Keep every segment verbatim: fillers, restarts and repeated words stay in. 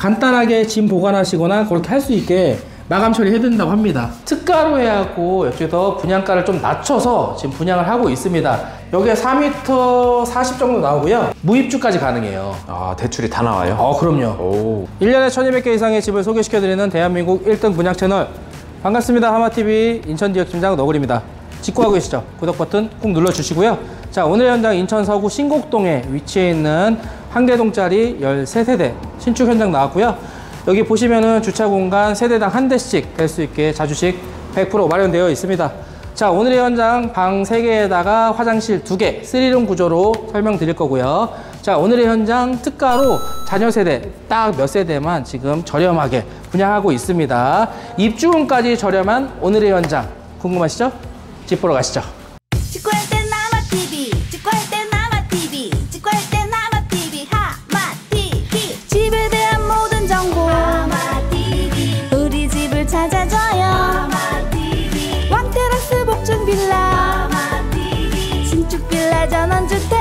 간단하게 짐 보관하시거나 그렇게 할 수 있게 마감 처리 해드린다고 합니다. 특가로 해갖고 이쪽에서 분양가를 좀 낮춰서 지금 분양을 하고 있습니다. 여기에 사 미터 사십 정도 나오고요. 무입주까지 가능해요. 아, 대출이 다 나와요? 어, 그럼요. 오. 일 년에 천이백 개 이상의 집을 소개시켜드리는 대한민국 일 등 분양 채널, 반갑습니다. 하마티비 인천지역팀장 너구리입니다. 직구하고 계시죠? 구독 버튼 꾹 눌러주시고요. 자, 오늘의 현장 인천 서구 신곡동에 위치해 있는 한 개동짜리 열세 세대 신축 현장 나왔고요. 여기 보시면은 주차 공간 세대당 한 대씩 될 수 있게 자주식 백 퍼센트 마련되어 있습니다. 자, 오늘의 현장 방 세 개에다가 화장실 두 개, 쓰리룸 구조로 설명드릴 거고요. 자, 오늘의 현장 특가로 자녀 세대 딱 몇 세대만 지금 저렴하게 분양하고 있습니다. 입주금까지 저렴한 오늘의 현장 궁금하시죠? 집 보러 가시죠. 직구할 땐 하마티비, 직구할 땐 하마티비, 직구할 땐 하마티비, 하마티비. 집에 대한 모든 정보 하마티비, 우리 집을 찾아줘요. 하마티비. 왕테라스 복층 빌라 하마티비, 신축 빌라 전원주택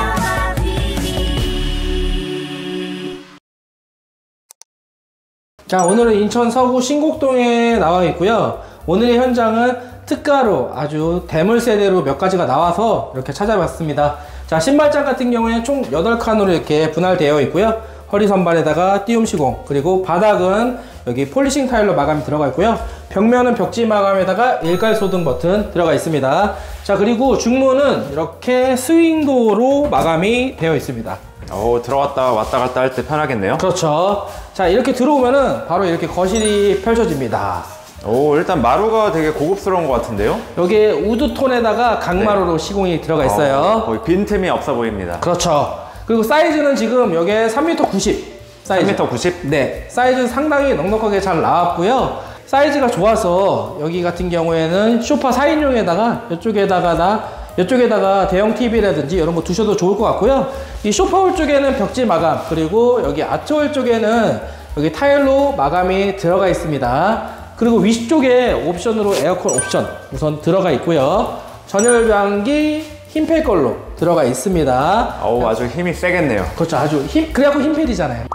하마티비. 자, 오늘은 인천 서구 신곡동에 나와 있고요. 오늘의 현장은 특가로 아주 대물 세대로 몇 가지가 나와서 이렇게 찾아봤습니다. 자, 신발장 같은 경우에는 총 여덟 칸으로 이렇게 분할되어 있고요. 허리 선반에다가 띄움 시공, 그리고 바닥은 여기 폴리싱 타일로 마감이 들어가 있고요. 벽면은 벽지 마감에다가 일괄 소등 버튼 들어가 있습니다. 자, 그리고 중문은 이렇게 스윙도어로 마감이 되어 있습니다. 오, 들어갔다 왔다 갔다 할 때 편하겠네요. 그렇죠. 자, 이렇게 들어오면은 바로 이렇게 거실이 펼쳐집니다. 오, 일단 마루가 되게 고급스러운 것 같은데요? 여기에 우드톤에다가 강마루로 네. 시공이 들어가 있어요. 어, 거의 빈틈이 없어 보입니다. 그렇죠. 그리고 사이즈는 지금 여기에 삼 미터 구십 사이즈. 삼 미터 구십? 네, 사이즈는 상당히 넉넉하게 잘 나왔고요. 사이즈가 좋아서 여기 같은 경우에는 소파 사 인용에다가 이쪽에다가 나 이쪽에다가 대형 티비라든지 이런 거 두셔도 좋을 것 같고요. 이 소파홀 쪽에는 벽지 마감, 그리고 여기 아트홀 쪽에는 여기 타일로 마감이 들어가 있습니다. 그리고 위쪽에 옵션으로 에어컨 옵션 우선 들어가 있고요. 전열변기 흰펠 걸로 들어가 있습니다. 어우, 아주 힘이 세겠네요. 그렇죠. 아주 힘, 그래갖고 흰펠이잖아요.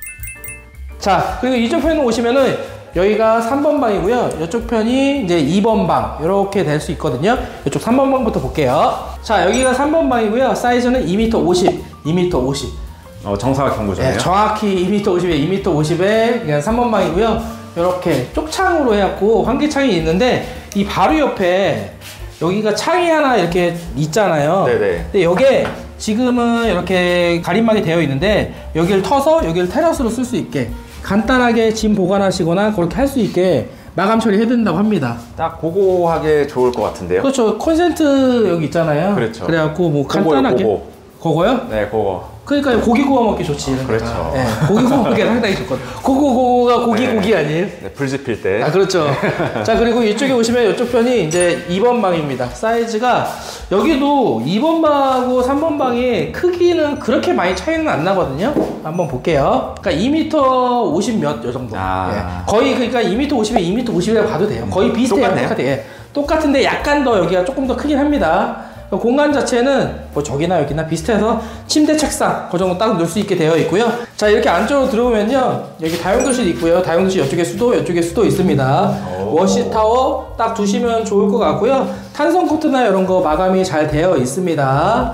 자, 그리고 이쪽 편에 오시면은 여기가 삼 번 방이고요. 이쪽 편이 이제 이 번 방 이렇게 될 수 있거든요. 이쪽 삼 번 방부터 볼게요. 자, 여기가 삼 번 방이고요. 사이즈는 이 미터 오십, 이 미터 오십. 어, 정사각형 구조네요. 네, 정확히 이 미터 오십에 이 미터 오십에 그냥 삼 번 방이고요. 이렇게 쪽창으로 해갖고 환기창이 있는데 이 바로 옆에 여기가 창이 하나 이렇게 있잖아요. 네네. 근데 여기에 지금은 이렇게 가림막이 되어 있는데 여기를 터서 여기를 테라스로 쓸 수 있게 간단하게 짐 보관하시거나 그렇게 할 수 있게 마감 처리 해드린다고 합니다. 딱 고고하게 좋을 것 같은데요? 그렇죠. 콘센트 여기 있잖아요. 그렇죠. 그래갖고 뭐 고고요, 간단하게 고고. 그거요? 네, 그거. 그러니까 고기 구워 먹기 좋지. 아, 그렇죠. 네, 고기 구워 먹기 상당히 좋거든. 고고 고고가 고기 네. 고기 아니에요? 네, 불 지필 때. 아, 그렇죠. 자, 그리고 이쪽에 오시면 이쪽 편이 이제 이 번 방입니다. 사이즈가 여기도 이 번 방하고 삼 번 방이 크기는 그렇게 많이 차이는 안 나거든요. 한번 볼게요. 그러니까 이 미터 오십 몇 요 정도. 아. 예. 거의 그러니까 이 미터 오십에 이 미터 오십이라고 봐도 돼요. 거의 비슷해요. 똑같네요. 똑같아요. 예. 똑같은데 약간 더 여기가 조금 더 크긴 합니다. 공간 자체는 뭐 저기나 여기나 비슷해서 침대, 책상 그 정도 딱 넣을 수 있게 되어 있고요. 자, 이렇게 안쪽으로 들어오면요, 여기 다용도실이 있고요. 다용도실 이쪽에 수도, 이쪽에 수도 있습니다. 워시 타워 딱 두시면 좋을 것 같고요. 탄성 코트나 이런 거 마감이 잘 되어 있습니다.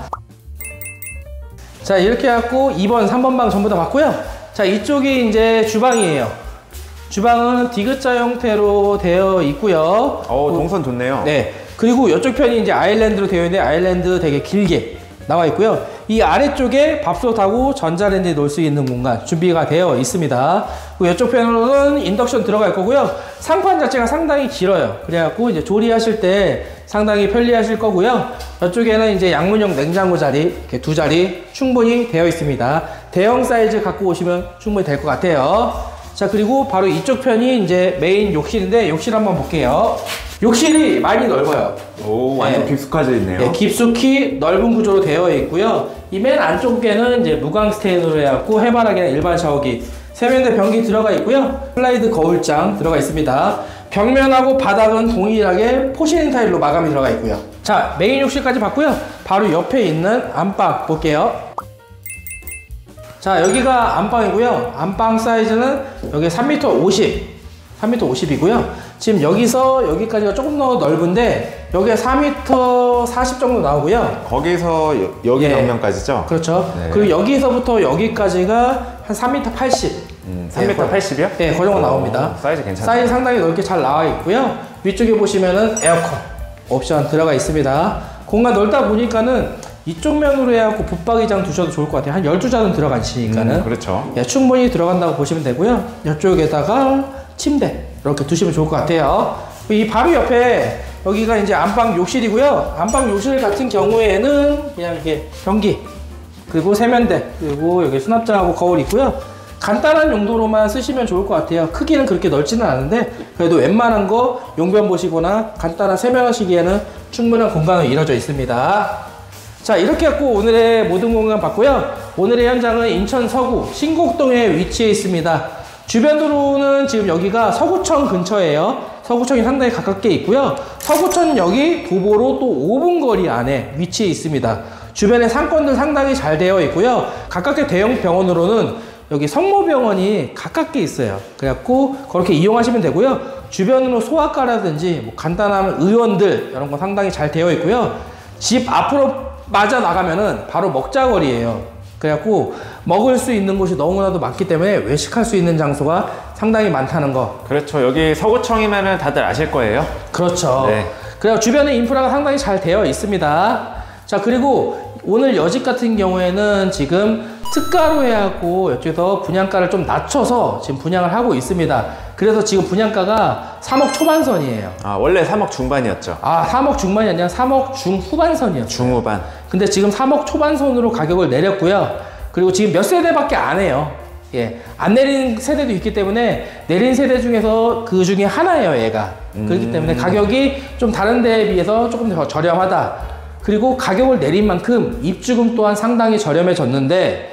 자, 이렇게 해갖고 이 번, 삼 번 방 전부 다 봤고요. 자, 이쪽이 이제 주방이에요. 주방은 디귿자 형태로 되어 있고요. 어, 동선 좋네요. 네. 그리고 이쪽 편이 이제 아일랜드로 되어 있는데 아일랜드 되게 길게 나와 있고요. 이 아래쪽에 밥솥하고 전자레인지 놓을 수 있는 공간 준비가 되어 있습니다. 그리고 이쪽 편으로는 인덕션 들어갈 거고요. 상판 자체가 상당히 길어요. 그래갖고 이제 조리하실 때 상당히 편리하실 거고요. 이쪽에는 이제 양문형 냉장고 자리 이렇게 두 자리 충분히 되어 있습니다. 대형 사이즈 갖고 오시면 충분히 될 것 같아요. 자, 그리고 바로 이쪽 편이 이제 메인 욕실인데 욕실 한번 볼게요. 욕실이 많이 넓어요. 오, 완전 네. 깊숙하게 있네요. 네, 깊숙이 넓은 구조로 되어 있고요. 이 맨 안쪽에는 이제 무광 스테인으로 해갖고 해바라기나 일반 샤워기, 세면대 변기 들어가 있고요. 슬라이드 거울장 들어가 있습니다. 벽면하고 바닥은 동일하게 포시린 타일로 마감이 들어가 있고요. 자, 메인 욕실까지 봤고요. 바로 옆에 있는 안방 볼게요. 자, 여기가 안방이고요. 안방 사이즈는 여기 삼 미터 오십, 삼 미터 오십이고요. 지금 여기서 여기까지가 조금 더 넓은데 여기가 사 미터 사십 정도 나오고요. 거기서 여, 여기 예. 벽면까지죠? 그렇죠. 네. 그리고 여기서부터 여기까지가 한 삼 미터 팔십. 음, 삼 미터 예, 팔십이요? 네, 그 정도 나옵니다. 사이즈 괜찮아요. 사이즈 상당히 넓게 잘 나와 있고요. 위쪽에 보시면은 에어컨 옵션 들어가 있습니다. 공간 넓다 보니까는 이쪽 면으로 해갖고 붙박이장 두셔도 좋을 것 같아요. 한 열두 잔은 들어가시니까는. 음, 그렇죠. 예, 충분히 들어간다고 보시면 되고요. 이쪽에다가 침대 이렇게 두시면 좋을 것 같아요. 이 바로 옆에 여기가 이제 안방 욕실이고요. 안방 욕실 같은 경우에는 그냥 이렇게 변기 그리고 세면대 그리고 여기 수납장하고 거울 있고요. 간단한 용도로만 쓰시면 좋을 것 같아요. 크기는 그렇게 넓지는 않은데 그래도 웬만한 거 용변 보시거나 간단한 세면하시기에는 충분한 공간이 이루어져 있습니다. 자, 이렇게 갖고 오늘의 모든 공간 봤고요. 오늘의 현장은 인천 서구 신곡동에 위치해 있습니다. 주변으로는 지금 여기가 서구청 근처예요. 서구청이 상당히 가깝게 있고요. 서구청역이 도보로 또 오 분 거리 안에 위치해 있습니다. 주변에 상권들 상당히 잘 되어 있고요. 가깝게 대형 병원으로는 여기 성모병원이 가깝게 있어요. 그래갖고 그렇게 이용하시면 되고요. 주변으로 소아과라든지 뭐 간단한 의원들 이런 거 상당히 잘 되어 있고요. 집 앞으로 맞아 나가면은 바로 먹자거리예요. 그래갖고 먹을 수 있는 곳이 너무나도 많기 때문에 외식할 수 있는 장소가 상당히 많다는 거. 그렇죠. 여기 서구청이면은 다들 아실 거예요. 그렇죠. 네. 그래서 주변에 인프라가 상당히 잘 되어 있습니다. 자, 그리고 오늘 여집 같은 경우에는 지금 특가로 해갖고 이쪽에서 분양가를 좀 낮춰서 지금 분양을 하고 있습니다. 그래서 지금 분양가가 삼억 초반선이에요. 아, 원래 삼억 중반이었죠. 아, 삼억 중반이 아니라 삼억 중후반선이었어요. 중후반. 근데 지금 삼억 초반선으로 가격을 내렸고요. 그리고 지금 몇 세대밖에 안 해요. 예, 안 내린 세대도 있기 때문에 내린 세대 중에서 그 중에 하나예요, 얘가. 음. 그렇기 때문에 가격이 좀 다른 데에 비해서 조금 더 저렴하다. 그리고 가격을 내린 만큼 입주금 또한 상당히 저렴해졌는데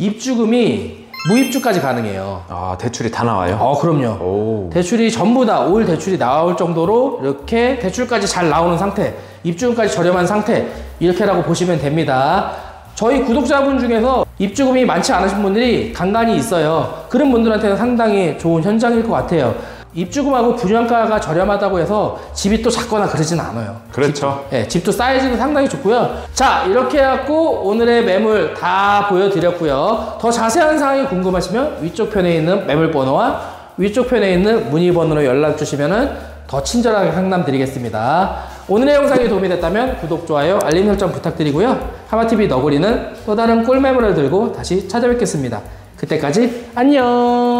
입주금이 무입주까지 가능해요. 아, 대출이 다 나와요? 어, 그럼요. 오. 대출이 전부 다 올 대출이 나올 정도로 이렇게 대출까지 잘 나오는 상태, 입주금까지 저렴한 상태, 이렇게라고 보시면 됩니다. 저희 구독자분 중에서 입주금이 많지 않으신 분들이 간간히 있어요. 그런 분들한테는 상당히 좋은 현장일 것 같아요. 입주금하고 분양가가 저렴하다고 해서 집이 또 작거나 그러진 않아요. 그렇죠. 집, 예, 집도 사이즈도 상당히 좋고요. 자, 이렇게 해갖고 오늘의 매물 다 보여드렸고요. 더 자세한 사항이 궁금하시면 위쪽 편에 있는 매물 번호와 위쪽 편에 있는 문의 번호로 연락 주시면 더 친절하게 상담 드리겠습니다. 오늘의 영상이 도움이 됐다면 구독, 좋아요, 알림 설정 부탁드리고요. 하마티비 너구리는 또 다른 꿀매물을 들고 다시 찾아뵙겠습니다. 그때까지 안녕.